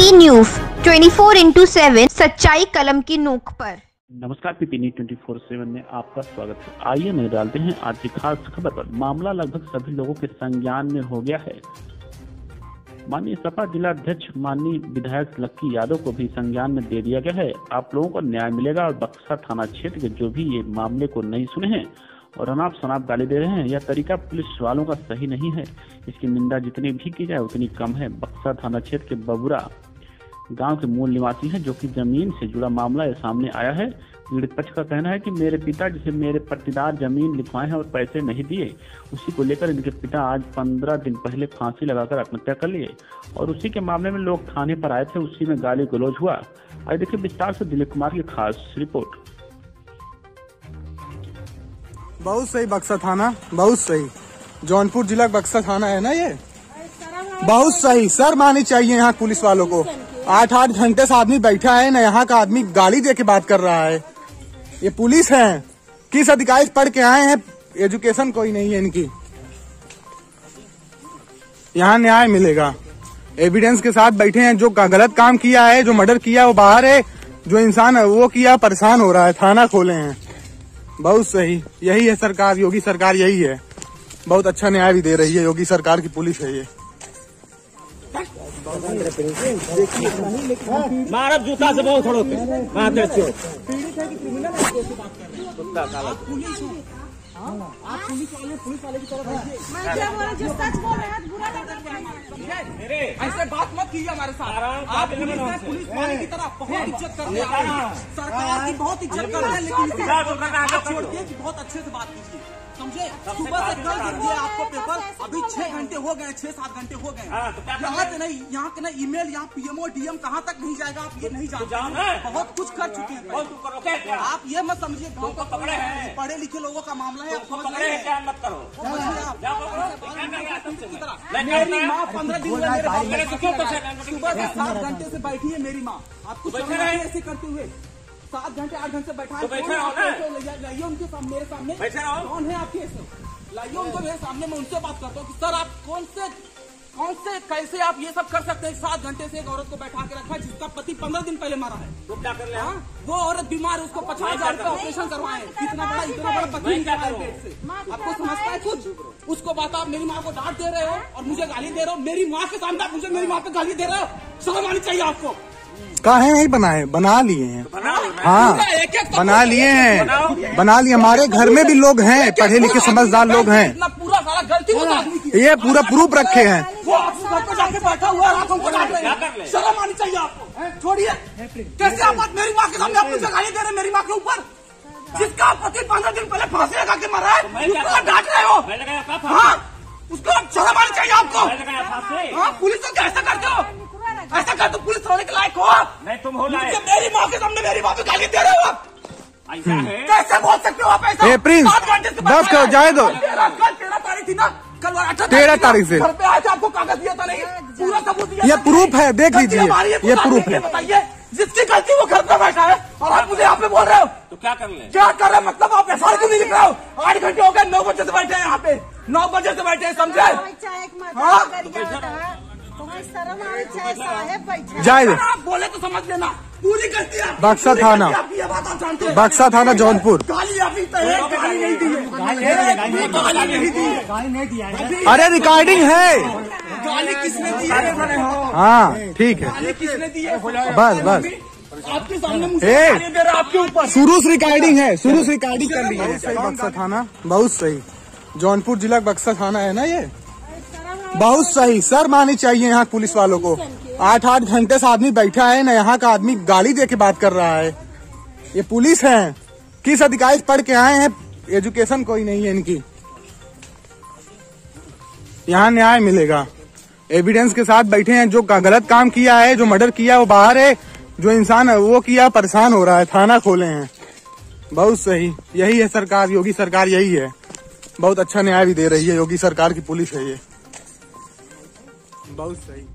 PP news 24/7 सच्चाई कलम की नोक पर। नमस्कार, पीपी न्यूज 24/7 में आपका स्वागत है। आइए नजर डालते हैं आज की खास खबर पर। मामला लगभग सभी लोगों के संज्ञान में हो गया है। माननीय सपा जिला अध्यक्ष माननीय विधायक लक्की यादव को भी संज्ञान में दे दिया गया है। आप लोगों को न्याय मिलेगा। और बक्सर थाना क्षेत्र के जो भी ये मामले को नहीं सुने हैं और अनाप शनाप गाली दे रहे हैं, यह तरीका पुलिस वालों का सही नहीं है। इसकी निंदा जितनी भी की जाए उतनी कम है। बक्सर थाना क्षेत्र के बबुरा गांव के मूल निवासी हैं, जो कि जमीन से जुड़ा मामला सामने आया है। पीड़ित पक्ष का कहना है कि मेरे पिता जिसे मेरे पट्टीदार जमीन लिखवाए हैं और पैसे नहीं दिए, उसी को लेकर इनके पिता आज 15 दिन पहले फांसी लगाकर आत्महत्या कर लिए। और उसी के मामले में लोग थाने पर आए थे, उसी में गाली गलौज हुआ। आइए देखिए विस्तार से दिलीप कुमार की खास रिपोर्ट। बहुत सही बक्सर थाना, बहुत सही। जौनपुर जिला बक्सर थाना है ना ये, बहुत सही। सर मानी चाहिए यहाँ पुलिस वालों को। 8-8 घंटे से आदमी बैठा है ना, यहाँ का आदमी गाली दे के बात कर रहा है। ये पुलिस है, किस अधिकारी पढ़ के आए हैं, एजुकेशन कोई नहीं है इनकी। यहाँ न्याय मिलेगा। एविडेंस के साथ बैठे हैं। जो गलत काम किया है, जो मर्डर किया वो बाहर है, जो इंसान है वो किया परेशान हो रहा है। थाना खोले हैं, बहुत सही। यही है सरकार, योगी सरकार यही है। बहुत अच्छा न्याय भी दे रही है। योगी सरकार की पुलिस है ये। मारब जूता से बहुत थोड़ो आप पुलिस वाले की तरफ ऐसे बात मत कीजिए हमारे साथ। आप पुलिस वाले की तरफ बहुत इज्जत करते हैं, सरकार की बहुत इज्जत करते हैं, लेकिन आप छोड़िए कि बहुत अच्छे से बात कीजिए, समझे। सुबह से कल दे दिए आपको पेपर, अभी 6 घंटे हो गए, 6-7 घंटे हो गए। यहाँ के नहीं, यहाँ के नहीं ईमेल, यहाँ पीएमओ डीएम कहाँ तक नहीं जाएगा आप ये नहीं जानते। बहुत कुछ कर चुके हैं आप, ये मत समझिए गाँव को पकड़े हैं, पढ़े लिखे लोगों का मामला है। मत करो मेरी माँ 15 दिन सुबह से 7 घंटे से बैठी है मेरी माँ। आपको ऐसे करते हुए 7 घंटे 8 घंटे बैठा है। लाइए उनके सामने, मेरे सामने कौन है आपके, लाइए उनको मेरे सामने। मैं उनसे बात करता हूँ कि सर आप कौन से कैसे आप ये सब कर सकते हैं। 7 घंटे से एक औरत को बैठा के रखा है जिसका पति 15 दिन पहले मारा है। तो क्या कर ले? वो औरत बीमार है, उसको 50,000 का ऑपरेशन करवाए। इतना बड़ा पति निकाला पेट से। आपको समझता है कुछ? उसको बात आप मेरी माँ को डांट दे रहे हो और मुझे गाली दे रहे हो। मेरी माँ के सामने आप मुझे मेरी माँ पे गाली दे रहे हो, शर्म आनी चाहिए आपको। काहे नहीं बनाए, बना लिए हैं। हाँ बना लिए हैं, बना लिए। हमारे घर में भी लोग हैं, पढ़े लिखे समझदार लोग हैं। पूरा सारा गलती ये पूरा प्रूफ रखे हैं। वो आपको घर पे जाके बैठा हुआ है, आपको डांट रहे हैं, शर्म आनी चाहिए आपको। छोड़िए, कैसे आप मेरी माँ के सामने आप मुझे गाली दे रहे हैं, मेरी माँ के ऊपर, जिसका पति 15 दिन पहले फांसी लगा के मरा है, उसको डांट रहे हो। हाँ, उसको शर्म आनी चाहिए आपको। हाँ, पुलिस को कैसे करते हो? ऐसा कर तो पुलिस होने के लायक हो नहीं, तुम हो लायक। मेरी माँ के सामने मेरी माँ पे गाली दे रहे हो आप, कैसे बोल सकते हो आप ऐसा? प्रिंस बस करो, जाए दो। कल 13 तारीख थी ना, कल 13 तारीख से घर पे आए थे, आपको कागज दिया था नहीं? पूरा सबूत दिया। ये प्रूफ है, देख लीजिए, ये प्रूफ है। बताइए, जिसकी गलती वो घर पे बैठा है और आप मुझे यहाँ पे बोल रहे हो तो क्या कर ले? क्या कर रहे हैं मतलब? आप एफआईआर क्यों नहीं लिख रहे हो? 8 घंटे हो गए, 9 बजे से बैठे हैं यहाँ पे, 9 बजे से बैठे हैं, समझे? जाए आप बोले तो समझ लेना, पूरी गलती है। बक्सर थाना, बक्सर थाना जौनपुर। गाली अभी तक गाली नहीं दी है। अरे रिकॉर्डिंग है। गाली किसने दी है? हाँ ठीक है, गाली किसने दी है? बस आपके सामने मुझे गाली दे रहा है, आपके ऊपर शुरू से रिकॉर्डिंग है, शुरू से रिकॉर्डिंग कर ली है। सही बक्सर थाना, बहुत सही। जौनपुर जिला बक्सर थाना है ना ये, बहुत सही। सर मानी चाहिए यहाँ पुलिस वालों को। 8-8 घंटे से आदमी बैठा है ना, यहाँ का आदमी गाली दे के बात कर रहा है। ये पुलिस है, किस अधिकारी पढ़ के आए हैं, एजुकेशन कोई नहीं है इनकी। यहाँ न्याय मिलेगा। एविडेंस के साथ बैठे हैं। जो गलत काम किया है, जो मर्डर किया वो बाहर है, जो इंसान है वो किया परेशान हो रहा है। थाना खोले हैं, बहुत सही। यही है सरकार, योगी सरकार यही है। बहुत अच्छा न्याय भी दे रही है। योगी सरकार की पुलिस है ये, बहुत सही।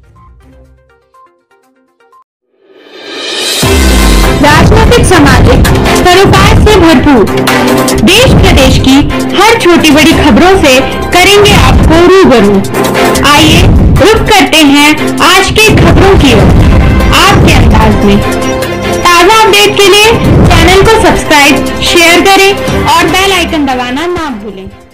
राजनीतिक सामाजिक सरोकार से भरपूर देश प्रदेश की हर छोटी बड़ी खबरों से करेंगे आपको रूबरू। आइए रुक करते हैं आज की खबरों की ओर। लगाना ना भूलें।